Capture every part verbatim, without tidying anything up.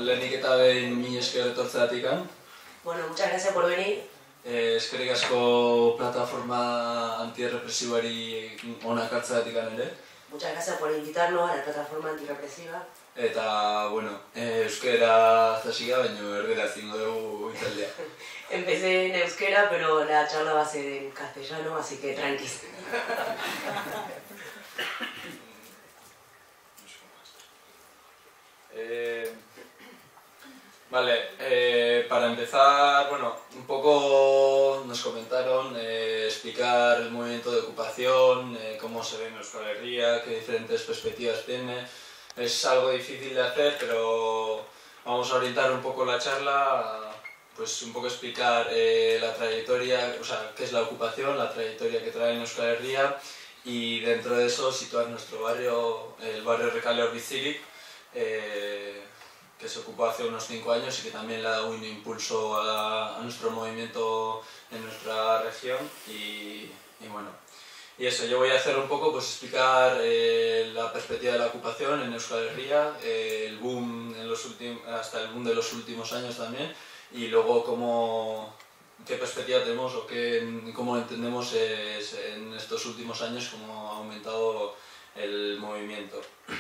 lehenik eta behin mi esker etortzeatik. Bueno, muchas gracias por venir. Eh, eskerrik asko plataforma antirrepresiboari hona ekartzeatik ere. Muchas gracias por invitarnos a la plataforma antirrepresiva. Eta, bueno, eh, euskera zasiga, baina erderaz zingo dugu itzaldea. Empecé en euskera, pero la charla va a ser en castellano, así que tranqui. Eh, vale, eh, para empezar, bueno, un poco nos comentaron eh, explicar el movimiento de ocupación, eh, cómo se ve en Euskal Herria, qué diferentes perspectivas tiene. Es algo difícil de hacer, pero vamos a orientar un poco la charla a, pues un poco explicar eh, la trayectoria, o sea, qué es la ocupación, la trayectoria que trae en Euskal Herria, y dentro de eso situar nuestro barrio, el barrio Recalde Bizirik, eh, que se ocupó hace unos cinco años y que también le ha dado un impulso a, a nuestro movimiento en nuestra región. Y, y bueno, y eso, yo voy a hacer un poco, pues explicar eh, la perspectiva de la ocupación en Euskal Herria, eh, el boom en los últimos, hasta el boom de los últimos años también, y luego cómo, qué perspectiva tenemos o qué, cómo entendemos es, en estos últimos años cómo ha aumentado el movimiento.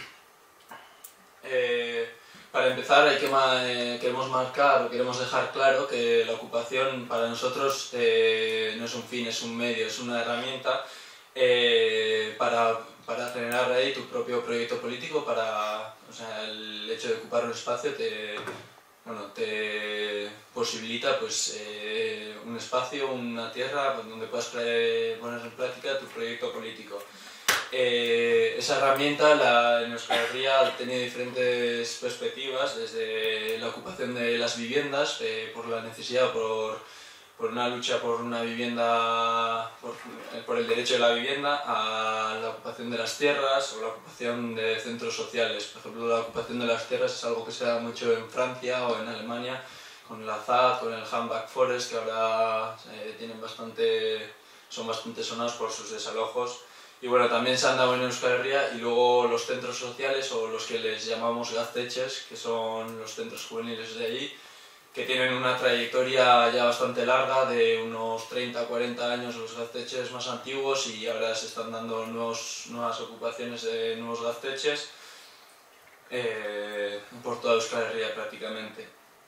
Eh, para empezar, hay que eh, queremos marcar o queremos dejar claro que la ocupación para nosotros eh, no es un fin, es un medio, es una herramienta eh, para, para generar ahí tu propio proyecto político. Para, o sea, el hecho de ocupar un espacio te, bueno, te posibilita pues, eh, un espacio, una tierra donde puedas poner en práctica tu proyecto político. Eh, esa herramienta la, en Euskal Herria ha tenido diferentes perspectivas, desde la ocupación de las viviendas, eh, por la necesidad, por, por una lucha por una vivienda, por, por el derecho de la vivienda, a la ocupación de las tierras o la ocupación de centros sociales. Por ejemplo, la ocupación de las tierras es algo que se da mucho en Francia o en Alemania, con la Z A D, con el Hambach Forest, que ahora eh, tienen bastante, son bastante sonados por sus desalojos. Y bueno, también se han dado en Euskal Herria, y luego los centros sociales, o los que les llamamos gaztetxes, que son los centros juveniles de allí, que tienen una trayectoria ya bastante larga, de unos treinta a cuarenta años los gaztetxes más antiguos, y ahora se están dando nuevos, nuevas ocupaciones de nuevos gaztetxes eh, por toda Euskal Herria prácticamente.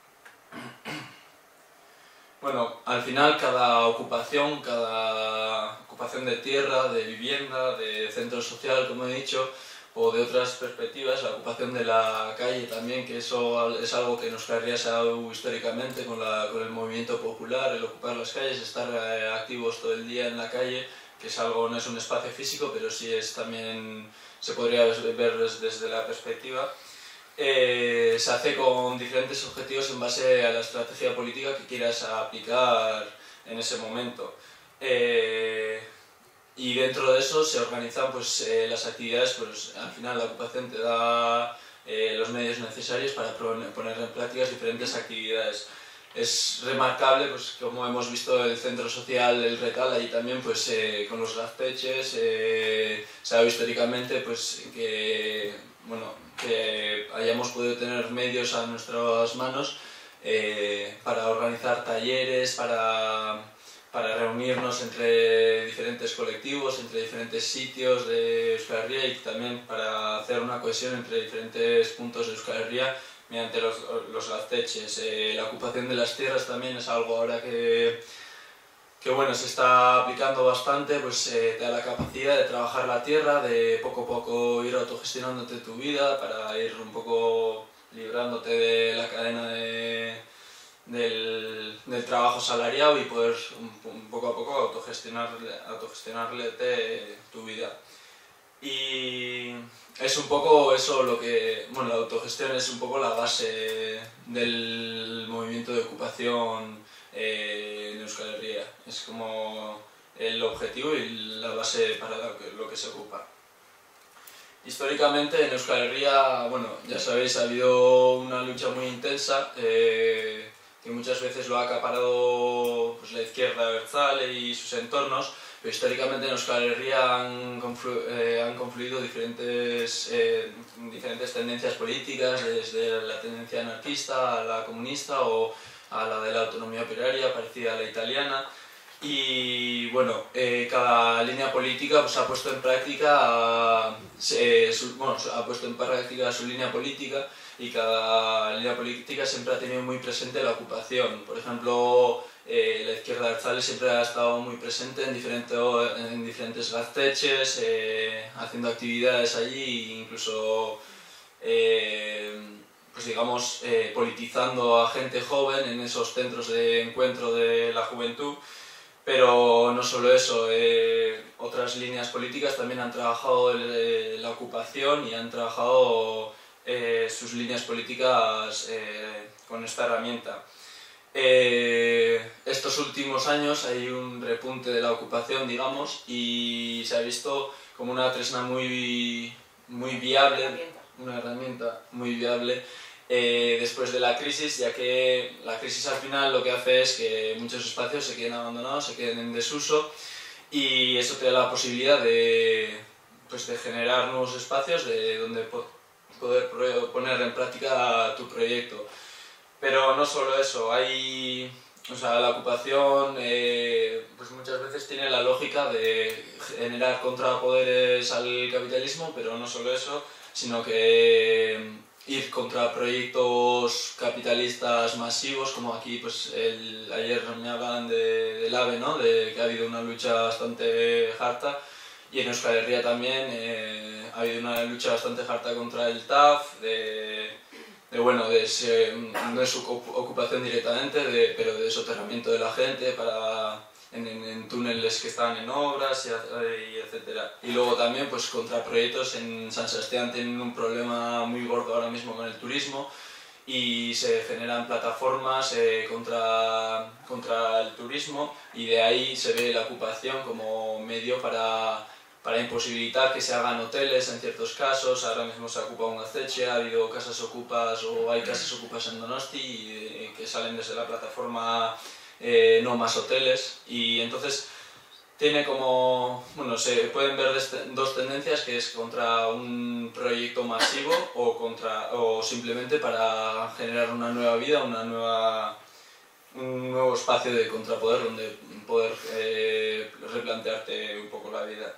Bueno, al final cada ocupación, cada ocupación de tierra, de vivienda, de centro social, como he dicho, o de otras perspectivas, la ocupación de la calle también, que eso es algo que en Euskal Herria se ha dado históricamente con, la, con el movimiento popular, el ocupar las calles, estar eh, activos todo el día en la calle, que es algo, no es un espacio físico, pero sí es también, se podría ver desde la perspectiva. Eh, se hace con diferentes objetivos en base a la estrategia política que quieras aplicar en ese momento. Eh, y dentro de eso se organizan pues, eh, las actividades, pues al final la ocupación te da eh, los medios necesarios para poner en práctica diferentes actividades. Es remarcable, pues, como hemos visto el centro social El Retal, ahí también pues, eh, con los gaztetxes, eh, se ha dado históricamente pues, que, bueno, que hayamos podido tener medios a nuestras manos eh, para organizar talleres, para, para reunirnos entre diferentes colectivos, entre diferentes sitios de Euskal Herria, y también para hacer una cohesión entre diferentes puntos de Euskal Herria mediante los, los gaztetxes. Eh, la ocupación de las tierras también es algo ahora que, que bueno, se está aplicando bastante, pues eh, te da la capacidad de trabajar la tierra, de poco a poco ir autogestionándote tu vida para ir un poco librándote de la cadena de, del, del trabajo salariado y poder un, un poco a poco autogestionarle, autogestionarle tu vida. Y es un poco eso lo que, bueno, la autogestión es un poco la base del movimiento de ocupación eh, en Euskal Herria. Es como el objetivo y la base para lo que, lo que se ocupa. Históricamente en Euskal Herria, bueno, ya sabéis, ha habido una lucha muy intensa eh, que muchas veces lo ha acaparado pues, la izquierda abertzale y sus entornos, pero históricamente en Euskal Herria han, conflu eh, han confluido diferentes, eh, diferentes tendencias políticas, desde la tendencia anarquista a la comunista o a la de la autonomía operaria, parecida a la italiana. Y bueno, eh, cada línea política pues, ha puesto en práctica eh, su, bueno, ha puesto en práctica su línea política, y cada línea política siempre ha tenido muy presente la ocupación. Por ejemplo, eh, la izquierda abertzale siempre ha estado muy presente en, diferente, en diferentes gaztetxes, eh, haciendo actividades allí, incluso eh, pues digamos, eh, politizando a gente joven en esos centros de encuentro de la juventud. Pero no solo eso, eh, otras líneas políticas también han trabajado eh, la ocupación y han trabajado eh, sus líneas políticas eh, con esta herramienta. Eh, estos últimos años hay un repunte de la ocupación, digamos, y se ha visto como una tresna muy, muy viable, una herramienta muy viable, Eh, después de la crisis, ya que la crisis al final lo que hace es que muchos espacios se queden abandonados, se queden en desuso, y eso te da la posibilidad de, pues, de generar nuevos espacios de donde po poder poner en práctica tu proyecto. Pero no solo eso, hay, o sea, la ocupación eh, pues muchas veces tiene la lógica de generar contrapoderes al capitalismo, pero no solo eso, sino que ir contra proyectos capitalistas masivos, como aquí, pues el, ayer me hablaban de, del AVE, ¿no? De que ha habido una lucha bastante harta, y en Euskal Herria también eh, ha habido una lucha bastante harta contra el T A F, de, de bueno, de ese, no es su ocupación directamente, de, pero de soterramiento de la gente para... En, en, en túneles que estaban en obras, y, y etcétera. Y luego también pues contra proyectos en San Sebastián tienen un problema muy gordo ahora mismo con el turismo, y se generan plataformas eh, contra, contra el turismo, y de ahí se ve la ocupación como medio para, para imposibilitar que se hagan hoteles en ciertos casos. Ahora mismo se ocupa un gaztetxe, ha habido casas ocupas o hay casas ocupas en Donosti y, eh, que salen desde la plataforma Eh, no más hoteles, y entonces tiene como, bueno, se pueden ver dos tendencias, que es contra un proyecto masivo o, contra, o simplemente para generar una nueva vida, una nueva, un nuevo espacio de contrapoder donde poder eh, replantearte un poco la vida.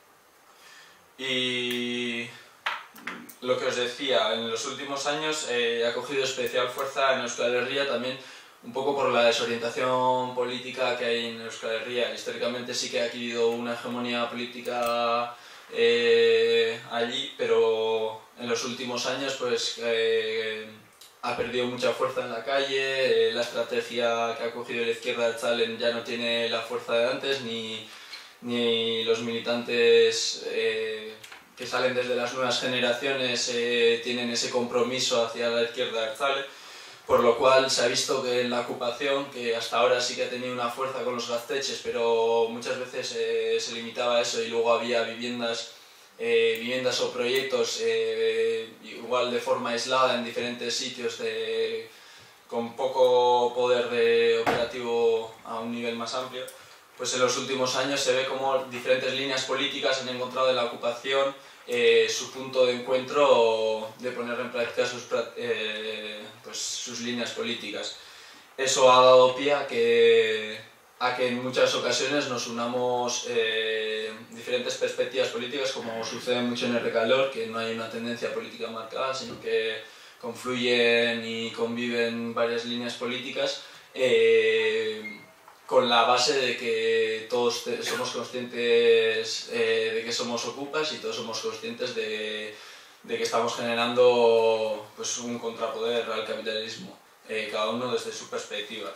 Y lo que os decía, en los últimos años eh, ha cogido especial fuerza en Euskal Herria también, un poco por la desorientación política que hay en Euskal Herria. Históricamente sí que ha habido una hegemonía política eh, allí, pero en los últimos años pues eh, ha perdido mucha fuerza en la calle, eh, la estrategia que ha cogido la izquierda abertzale ya no tiene la fuerza de antes, ni, ni los militantes eh, que salen desde las nuevas generaciones eh, tienen ese compromiso hacia la izquierda abertzale. Por lo cual se ha visto que en la ocupación, que hasta ahora sí que ha tenido una fuerza con los gaztetxes, pero muchas veces eh, se limitaba a eso, y luego había viviendas, eh, viviendas o proyectos eh, igual de forma aislada en diferentes sitios de, con poco poder de operativo a un nivel más amplio. Pues en los últimos años se ve como diferentes líneas políticas han encontrado en la ocupación Eh, su punto de encuentro de poner en práctica sus, eh, pues, sus líneas políticas. Eso ha dado pie a que, a que en muchas ocasiones nos unamos eh, diferentes perspectivas políticas, como sucede mucho en el Recalor, que no hay una tendencia política marcada, sino que confluyen y conviven varias líneas políticas, eh, con la base de que todos somos conscientes eh, de que somos ocupas, y todos somos conscientes de, de que estamos generando pues, un contrapoder al capitalismo, eh, cada uno desde su perspectiva.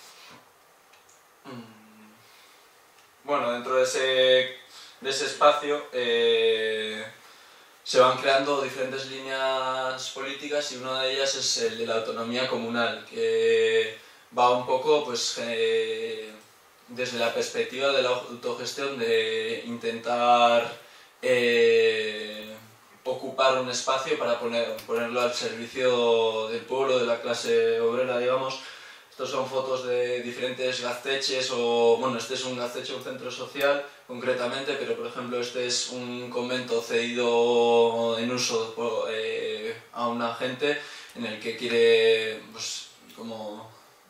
Bueno, dentro de ese, de ese espacio eh, se van creando diferentes líneas políticas, y una de ellas es el de la autonomía comunal, que va un poco pues, eh, desde la perspectiva de la autogestión, de intentar eh, ocupar un espacio para poner, ponerlo al servicio del pueblo, de la clase obrera, digamos, Estos son fotos de diferentes gazteches, o bueno, este es un gazteche, un centro social concretamente, pero por ejemplo este es un convento cedido en uso por, eh, a una gente en el que quiere, pues, como...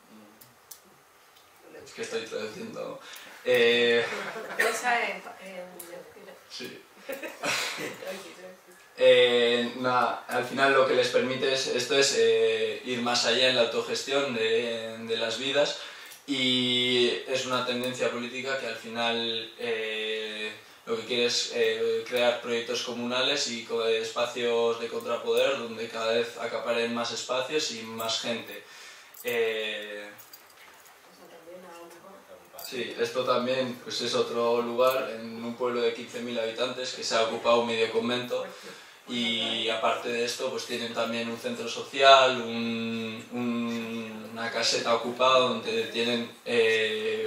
es que estoy traduciendo... Eh, sí. Eh, nada, al final lo que les permite es, esto es eh, ir más allá en la autogestión de, de las vidas, y es una tendencia política que al final eh, lo que quiere es eh, crear proyectos comunales y espacios de contrapoder donde cada vez acaparen más espacios y más gente. Eh, Sí, esto también pues es otro lugar, en un pueblo de quince mil habitantes, que se ha ocupado un medio convento, y aparte de esto pues tienen también un centro social, un, un, una caseta ocupada donde tienen eh,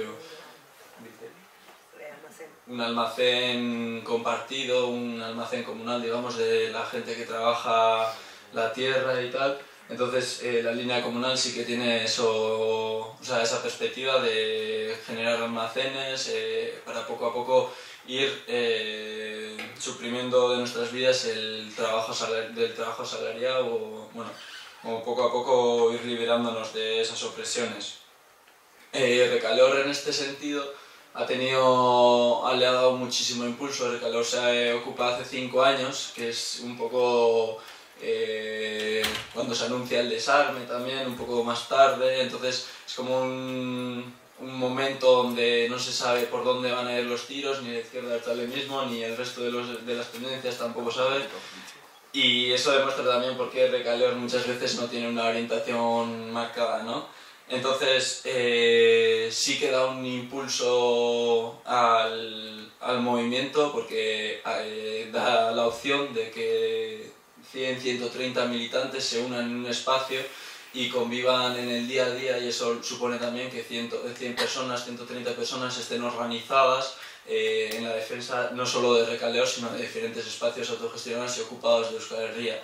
un almacén compartido, un almacén comunal, digamos, de la gente que trabaja la tierra y tal. Entonces eh, la línea comunal sí que tiene eso, o sea, esa perspectiva de generar almacenes eh, para poco a poco ir eh, suprimiendo de nuestras vidas el trabajo del trabajo asalariado, o bueno, o poco a poco ir liberándonos de esas opresiones. Eh, Recalor en este sentido ha tenido, le ha dado muchísimo impulso. Recalor se ocupa hace cinco años, que es un poco... Eh, cuando se anuncia el desarme también, un poco más tarde, entonces es como un, un momento donde no se sabe por dónde van a ir los tiros, ni la izquierda está lo mismo, ni el resto de, los, de las tendencias tampoco sabe, y eso demuestra también por qué Recalor muchas veces no tiene una orientación marcada, ¿no? Entonces eh, sí que da un impulso al, al movimiento, porque eh, da la opción de que cien a ciento treinta militantes se unan en un espacio y convivan en el día a día, y eso supone también que cien personas, ciento treinta personas estén organizadas eh, en la defensa no solo de Recalor, sino de diferentes espacios autogestionados y ocupados de Euskal Herria.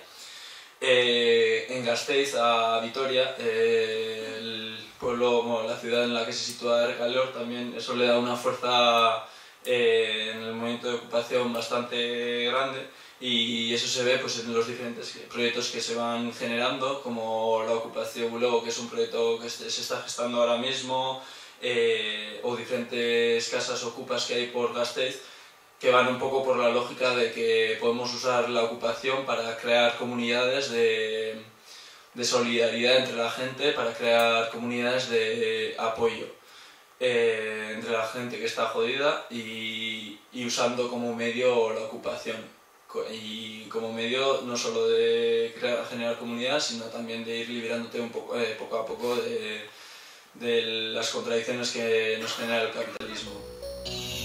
Eh, en Gasteiz, a Vitoria, eh, el pueblo, bueno, la ciudad en la que se sitúa Recalor, también eso le da una fuerza eh, en el movimiento de ocupación bastante grande. Y eso se ve pues en los diferentes proyectos que se van generando, como la Ocupación Bulogo, que es un proyecto que se está gestando ahora mismo, eh, o diferentes casas ocupas que hay por Gasteiz, que van un poco por la lógica de que podemos usar la ocupación para crear comunidades de, de solidaridad entre la gente, para crear comunidades de apoyo eh, entre la gente que está jodida, y, y usando como medio la ocupación. Y como medio no solo de crear, generar comunidad, sino también de ir liberándote un poco, eh, poco a poco de, de las contradicciones que nos genera el capitalismo.